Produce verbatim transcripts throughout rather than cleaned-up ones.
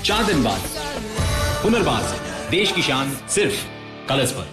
चार दिन बाद पुनर्वास, देश की शान सिर्फ कलर्स पर।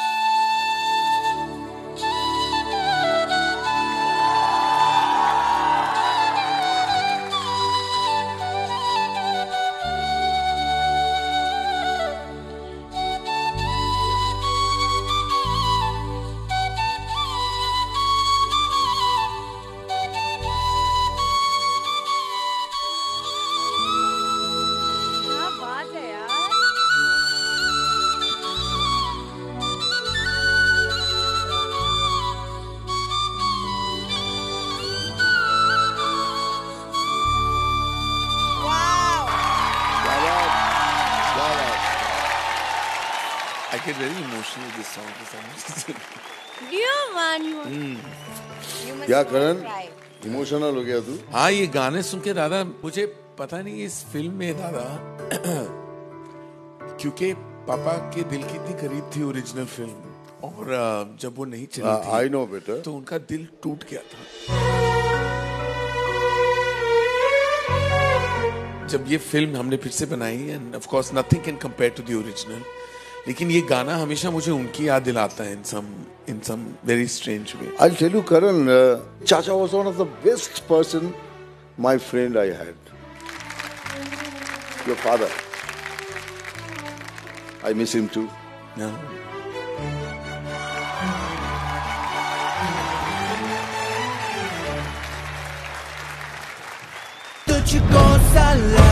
I get very emotional with this song. This song. Yeah, man. You Hmm. क्या करण इमोशनल हो गया तू? हाँ, ये गाने सुन के दादा मुझे पता नहीं इस फिल्म में दादा क्योंकि पापा के दिल की इतनी करीब थी ओरिजिनल फिल्म, और जब वो नहीं चली थी, आई नो बेटा, तो उनका दिल टूट गया था। जब ये फिल्म हमने फिर से बनाई, and of course nothing can compare to the original, लेकिन ये गाना हमेशा मुझे उनकी याद दिलाता है in some in some very strange way. I'll tell you, Karan, uh, Chacha was one of the best person, my friend I had. Your father. I miss him too. No. तुझको सा